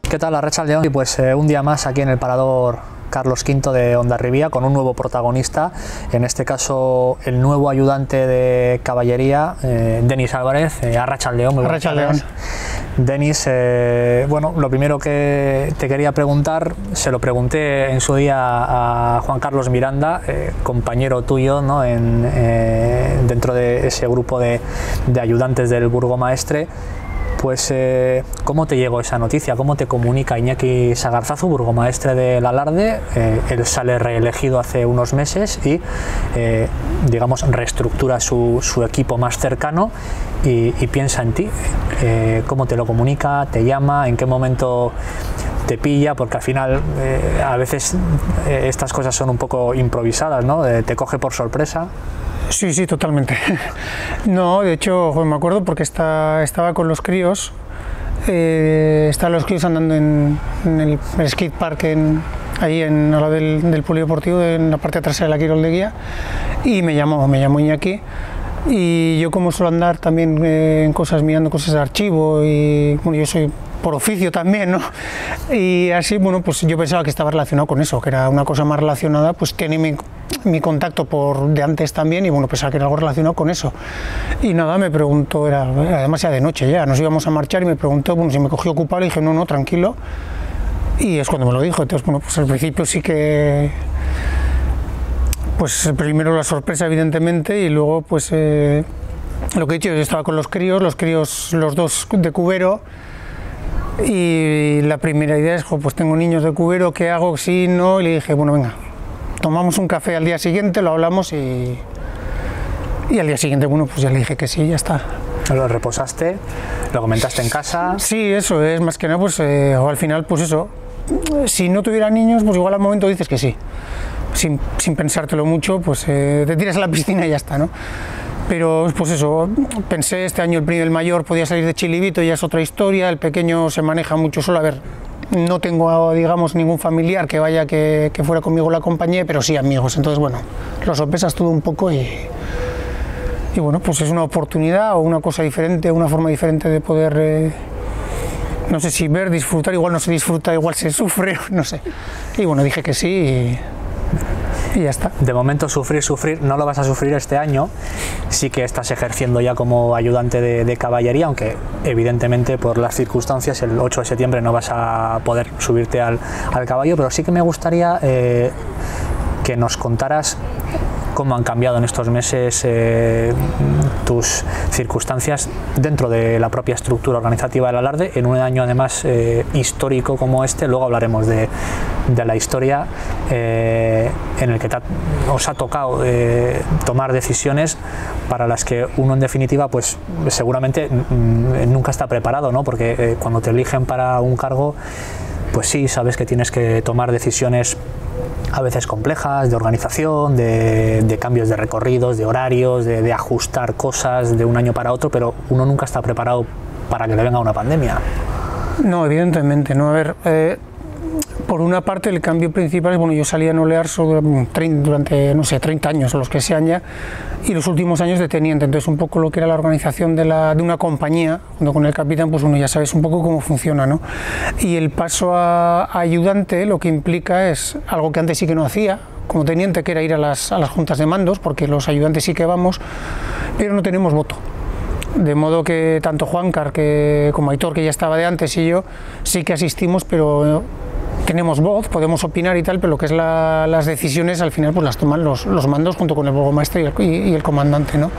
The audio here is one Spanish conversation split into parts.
¿Qué tal, arratsaldeon? Y pues un día más aquí en el parador Carlos V de Hondarribia con un nuevo protagonista, en este caso el nuevo ayudante de caballería, Denis Álvarez. Arratsaldeon, muy buenas tardes. Denis, bueno, lo primero que te quería preguntar, se lo pregunté en su día a Juan Carlos Miranda, compañero tuyo, ¿no? Dentro de ese grupo de ayudantes del burgomaestre. Pues, ¿cómo te llegó esa noticia? ¿Cómo te comunica Iñaki Sagarzazu, burgomaestre del Alarde? Él sale reelegido hace unos meses y, digamos, reestructura su equipo más cercano y piensa en ti. ¿Cómo te lo comunica? ¿Te llama? ¿En qué momento te pilla? Porque al final, a veces, estas cosas son un poco improvisadas, ¿no? Te coge por sorpresa. Sí, totalmente. No, de hecho, me acuerdo porque estaba con los críos, estaban los críos andando en el skate park ahí al lado del polideportivo, en la parte trasera de la Quiroldeguía, y me llamó Iñaki, y yo como suelo andar también mirando cosas de archivo, y bueno, yo soy por oficio también, ¿no? Y así, bueno, pues yo pensaba que estaba relacionado con eso, que era una cosa más relacionada, pues tiene mi contacto de antes también, y bueno, pensaba que era algo relacionado con eso. Y nada, me preguntó, además ya de noche ya, nos íbamos a marchar, y me preguntó, bueno, si me cogió ocupado, y dije, no, tranquilo, y es cuando me lo dijo. Entonces, bueno, pues al principio sí que, pues primero la sorpresa, evidentemente, y luego, pues, lo que he dicho, yo estaba con los críos, los dos de Cubero, y la primera idea es, pues tengo niños de Cubero, ¿qué hago? Sí, no, y le dije, bueno, venga, tomamos un café al día siguiente, lo hablamos y al día siguiente, bueno, pues ya le dije que sí, ya está. ¿Lo reposaste? ¿Lo comentaste en casa? Sí, eso es, más que nada, pues al final, pues eso, si no tuviera niños, pues igual al momento dices que sí, sin pensártelo mucho, pues te tiras a la piscina y ya está, ¿no? Pero pues eso, pensé, este año el mayor podía salir de Chilibito, ya es otra historia, el pequeño se maneja mucho solo, a ver, no tengo, digamos, ningún familiar que fuera conmigo la compañía, pero sí amigos, entonces bueno, lo sopesas todo un poco y bueno, pues es una oportunidad o una cosa diferente, una forma diferente de poder, no sé si ver, disfrutar, igual no se disfruta, igual se sufre, no sé, y bueno, dije que sí y ya está. De momento sufrir, no lo vas a sufrir este año, sí que estás ejerciendo ya como ayudante de caballería, aunque evidentemente por las circunstancias el 8 de septiembre no vas a poder subirte al caballo, pero sí que me gustaría que nos contaras cómo han cambiado en estos meses tus circunstancias dentro de la propia estructura organizativa del Alarde, en un año además histórico como este. Luego hablaremos de la historia en el que os ha tocado tomar decisiones para las que uno en definitiva pues seguramente nunca está preparado, ¿no? Porque cuando te eligen para un cargo, pues sí, sabes que tienes que tomar decisiones a veces complejas, de organización, de cambios de recorridos, de horarios, de ajustar cosas de un año para otro, pero uno nunca está preparado para que le venga una pandemia. No, evidentemente, no. A ver, por una parte el cambio principal es, bueno, yo salí a nolear durante, no sé, 30 años, los que sean ya, y los últimos años de teniente, entonces un poco lo que era la organización de una compañía, junto con el capitán, pues uno ya sabes un poco cómo funciona, ¿no? Y el paso a ayudante lo que implica es algo que antes sí que no hacía, como teniente, que era ir a las juntas de mandos, porque los ayudantes sí que vamos, pero no tenemos voto. De modo que tanto Juancar como Aitor, que ya estaba de antes, y yo, sí que asistimos, pero tenemos voz, podemos opinar y tal, pero lo que es las decisiones al final pues las toman los mandos junto con el burgomaestre y el comandante, ¿no?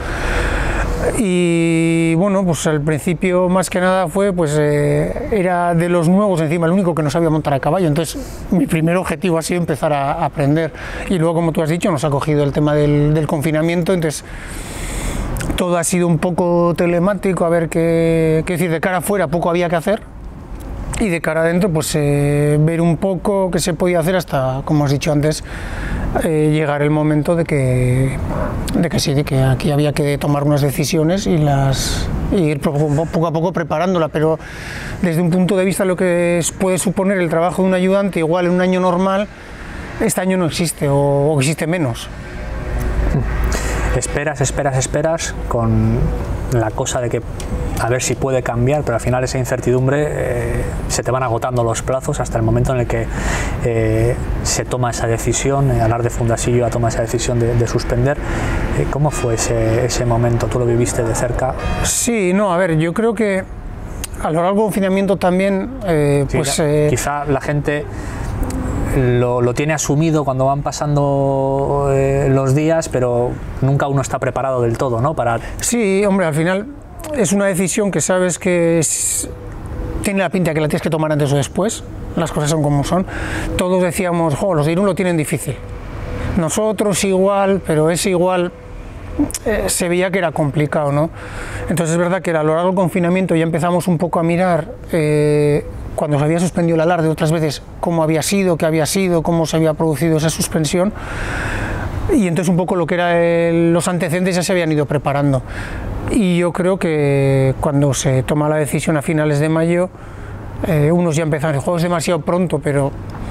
Y bueno, pues al principio más que nada fue, pues era de los nuevos encima, el único que no sabía montar a caballo, entonces mi primer objetivo ha sido empezar a aprender, y luego, como tú has dicho, nos ha cogido el tema del confinamiento, entonces todo ha sido un poco telemático, a ver qué decir, de cara afuera poco había que hacer, y de cara adentro pues ver un poco qué se podía hacer hasta, como has dicho antes, llegar el momento de que aquí había que tomar unas decisiones y ir poco a poco preparándola, pero desde un punto de vista lo que puede suponer el trabajo de un ayudante, igual en un año normal, este año no existe o existe menos. Esperas con la cosa de que a ver si puede cambiar, pero al final esa incertidumbre se te van agotando los plazos hasta el momento en el que se toma esa decisión, Alarde Fundasillo toma esa decisión de suspender. ¿Cómo fue ese momento? ¿Tú lo viviste de cerca? Sí, no, a ver, yo creo que a lo largo del confinamiento también, quizá la gente lo tiene asumido cuando van pasando los días, pero nunca uno está preparado del todo, ¿no? Sí, hombre, al final es una decisión que sabes que tiene la pinta que la tienes que tomar antes o después, las cosas son como son. Todos decíamos, los de Irún lo tienen difícil. Nosotros igual, pero ese igual se veía que era complicado, ¿no? Entonces es verdad que a lo largo del confinamiento ya empezamos un poco a mirar cuando se había suspendido el Alarde otras veces cómo había sido, qué había sido, cómo se había producido esa suspensión, y entonces un poco lo que eran los antecedentes ya se habían ido preparando. Y yo creo que cuando se toma la decisión a finales de mayo, unos ya empezaron, el juego es demasiado pronto, pero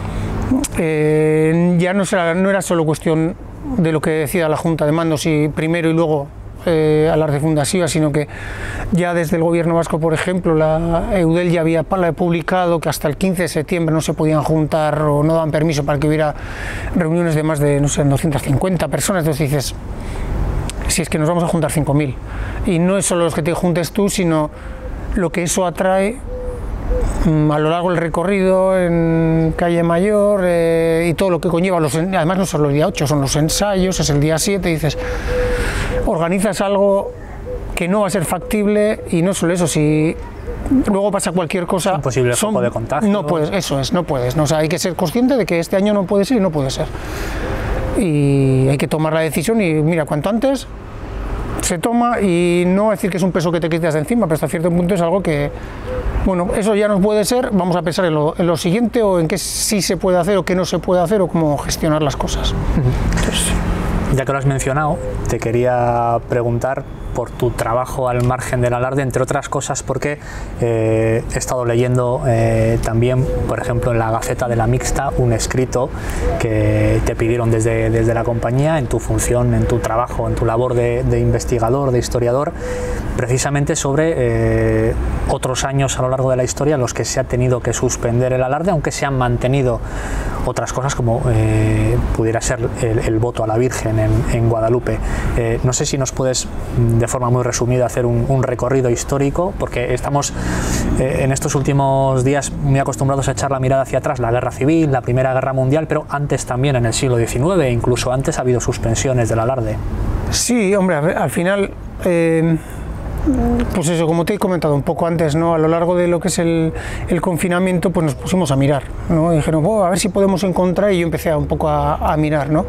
ya no era solo cuestión de lo que decida la Junta de Mandos y primero y luego Alarde Fundasillo, sino que ya desde el gobierno vasco, por ejemplo, la Eudel ya había publicado que hasta el 15 de septiembre no se podían juntar o no daban permiso para que hubiera reuniones de más de, no sé, 250 personas. Entonces dices, si es que nos vamos a juntar 5.000, y no es solo los que te juntes tú, sino lo que eso atrae a lo largo del recorrido en Calle Mayor y todo lo que conlleva, además no solo el día 8, son los ensayos, es el día 7, dices, organizas algo que no va a ser factible, y no solo eso, si luego pasa cualquier cosa, es un posible foco de contagio. No puedes, no puedes, o sea, hay que ser consciente de que este año no puede ser y no puede ser, y hay que tomar la decisión, y mira, cuanto antes se toma, y no decir que es un peso que te quitas de encima, pero hasta cierto punto es algo que, bueno, eso ya no puede ser, vamos a pensar en lo siguiente, o en qué sí se puede hacer o qué no se puede hacer, o cómo gestionar las cosas. Entonces, ya que lo has mencionado, te quería preguntar por tu trabajo al margen del Alarde, entre otras cosas porque he estado leyendo también, por ejemplo, en la Gaceta de la Mixta, un escrito que te pidieron desde la compañía en tu función, en tu trabajo, en tu labor de investigador, de historiador, precisamente sobre otros años a lo largo de la historia en los que se ha tenido que suspender el Alarde, aunque se han mantenido otras cosas como pudiera ser el voto a la Virgen en Guadalupe. No sé si nos puedes, de forma muy resumida, hacer un recorrido histórico, porque estamos en estos últimos días muy acostumbrados a echar la mirada hacia atrás, la Guerra Civil, la Primera Guerra Mundial, pero antes también en el siglo XIX, incluso antes ha habido suspensiones del Alarde. Sí, hombre, al final, pues eso, como te he comentado un poco antes, ¿no? A lo largo de lo que es el confinamiento, pues nos pusimos a mirar, ¿no? Y dijeron, a ver si podemos encontrar, y yo empecé un poco a mirar, ¿no?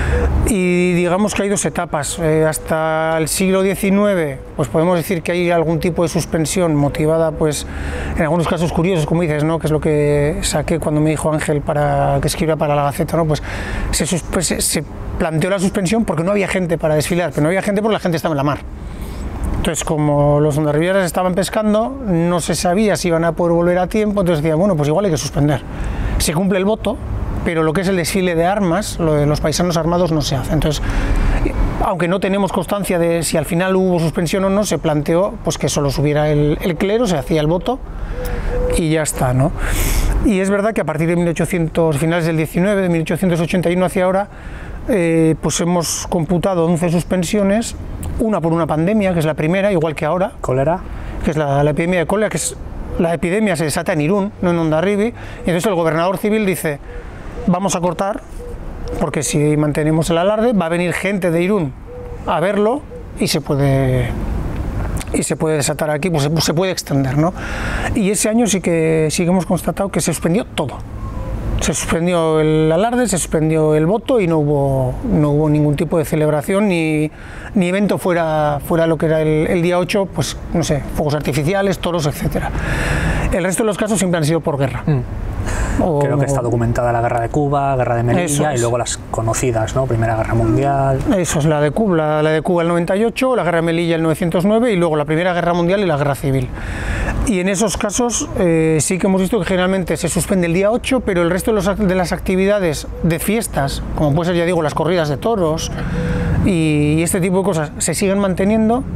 Y digamos que hay dos etapas. Hasta el siglo XIX, pues podemos decir que hay algún tipo de suspensión motivada, pues en algunos casos curiosos, como dices, ¿no? Que es lo que saqué cuando me dijo Ángel que escribiera para la Gaceta, ¿no? Pues se planteó la suspensión porque no había gente para desfilar, pero no había gente porque la gente estaba en la mar. Entonces, como los hondarribiaras estaban pescando, no se sabía si iban a poder volver a tiempo, entonces decían, bueno, pues igual hay que suspender. Se cumple el voto, pero lo que es el desfile de armas, lo de los paisanos armados, no se hace. Entonces, aunque no tenemos constancia de si al final hubo suspensión o no, se planteó pues que solo subiera el clero, se hacía el voto y ya está, ¿no? Y es verdad que a partir de finales del 19, de 1881 hacia ahora, pues hemos computado 11 suspensiones, una por una pandemia, que es la primera, igual que ahora. ¿Cólera? Que es la epidemia de cólera, que es la epidemia se desata en Irún, no en Hondarribia, y entonces el gobernador civil dice, vamos a cortar, porque si mantenemos el Alarde, va a venir gente de Irún a verlo y se puede desatar aquí, pues se puede extender, ¿no? Y ese año sí que hemos constatado que se suspendió todo. Se suspendió el Alarde, se suspendió el voto y no hubo ningún tipo de celebración ni evento fuera lo que era el día 8, pues no sé, fuegos artificiales, toros, etcétera. El resto de los casos siempre han sido por guerra. Creo que está documentada la Guerra de Cuba, Guerra de Melilla y luego las conocidas, ¿no? Primera Guerra Mundial. Eso es la de Cuba el 98, la Guerra de Melilla el 909 y luego la Primera Guerra Mundial y la Guerra Civil. Y en esos casos sí que hemos visto que generalmente se suspende el día 8, pero el resto de las actividades de fiestas, como puede ser, ya digo, las corridas de toros y este tipo de cosas, se siguen manteniendo.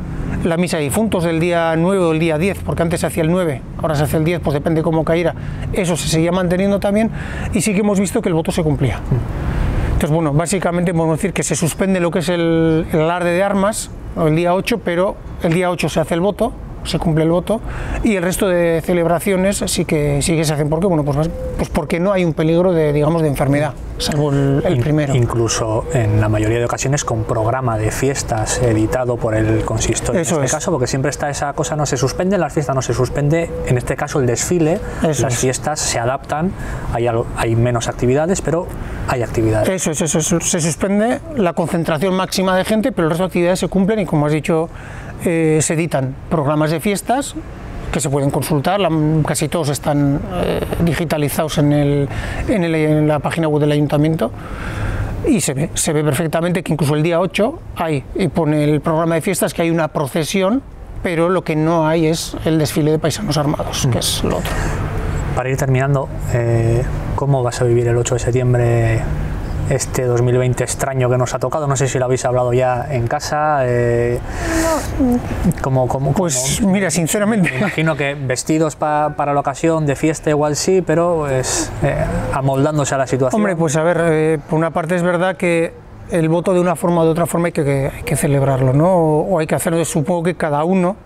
la misa de difuntos del día 9 o el día 10, porque antes se hacía el 9, ahora se hace el 10, pues depende cómo cayera, eso se seguía manteniendo también, y sí que hemos visto que el voto se cumplía. Entonces, bueno, básicamente podemos decir que se suspende lo que es el alarde de armas, el día 8, pero el día 8 se hace el voto, se cumple el voto, y el resto de celebraciones sí que se hacen. ¿Por qué? Bueno, pues porque no hay un peligro de, digamos, de enfermedad, salvo el primero. Incluso en la mayoría de ocasiones con programa de fiestas editado por el consistorio. Eso en este caso, porque siempre está esa cosa, no se suspende, las fiestas no se suspende, en este caso el desfile, las fiestas se adaptan, hay menos actividades, pero hay actividades. Eso, se suspende la concentración máxima de gente, pero el resto de actividades se cumplen y, como has dicho, se editan programas de fiestas que se pueden consultar, casi todos están digitalizados en la página web del ayuntamiento, y se ve perfectamente que incluso el día 8 hay, y pone el programa de fiestas, que hay una procesión, pero lo que no hay es el desfile de paisanos armados, que es lo otro. Para ir terminando, ¿cómo vas a vivir el 8 de septiembre este 2020 extraño que nos ha tocado? No sé si lo habéis hablado ya en casa. Pues mira, sinceramente, me imagino que vestidos para la ocasión, de fiesta igual sí, pero amoldándose a la situación. Hombre, pues a ver, por una parte es verdad que el voto de una forma o de otra forma hay que celebrarlo, ¿no? O hay que hacerlo, supongo que cada uno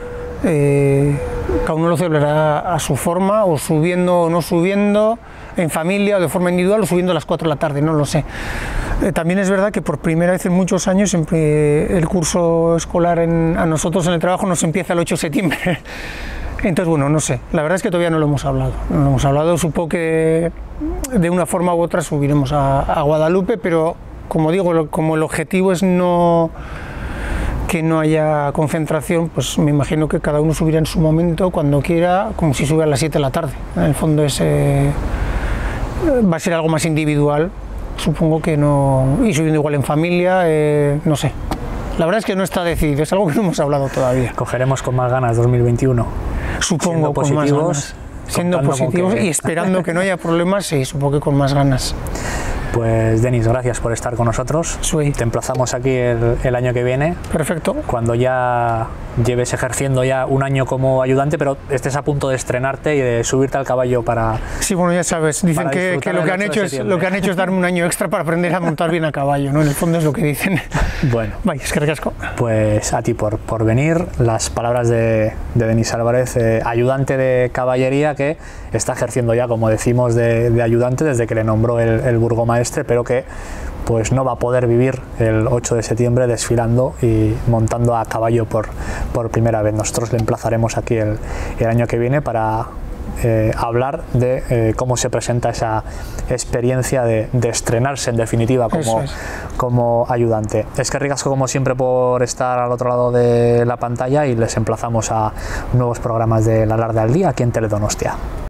lo celebrará a su forma, o subiendo o no subiendo, en familia o de forma individual, o subiendo a las 4 de la tarde, no lo sé. También es verdad que por primera vez en muchos años el curso escolar a nosotros en el trabajo nos empieza el 8 de septiembre. Entonces, bueno, no sé, la verdad es que todavía no lo hemos hablado, supongo que de una forma u otra subiremos a Guadalupe, pero como digo, como el objetivo es que no haya concentración, pues me imagino que cada uno subirá en su momento, cuando quiera, como si sube a las 7 de la tarde. En el fondo va a ser algo más individual, supongo que no, y subiendo igual en familia, no sé. La verdad es que no está decidido, es algo que no hemos hablado todavía. Cogeremos con más ganas 2021. Supongo, con más ganas. Siendo positivos y esperando que no haya problemas, sí, supongo que con más ganas. Pues Denis, gracias por estar con nosotros. Sí. Te emplazamos aquí el año que viene. Perfecto. Cuando ya lleves ejerciendo ya un año como ayudante, pero estés a punto de estrenarte y de subirte al caballo para... Sí, bueno, ya sabes, dicen que lo que han hecho es darme un año extra para aprender a montar bien a caballo, ¿no? En el fondo es lo que dicen. Bueno. Vaya, es que recasco. Pues a ti por venir, las palabras de Denis Álvarez, ayudante de caballería, que está ejerciendo ya, como decimos, de ayudante desde que le nombró el burgomaestre, pero que pues no va a poder vivir el 8 de septiembre desfilando y montando a caballo por primera vez. Nosotros le emplazaremos aquí el año que viene para hablar de cómo se presenta esa experiencia de estrenarse en definitiva como ayudante. Es que ricasco como siempre por estar al otro lado de la pantalla, y les emplazamos a nuevos programas de La Alarde al Día aquí en Teledonostia.